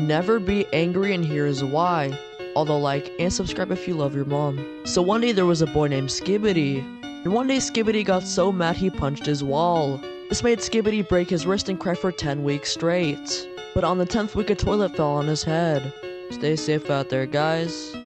never be angry, and here's why. Although like and subscribe if you love your mom. So one day there was a boy named Skibbity. And one day Skibbity got so mad he punched his wall. This made Skibbity break his wrist and cry for 10 weeks straight. But on the 10th week a toilet fell on his head. Stay safe out there, guys.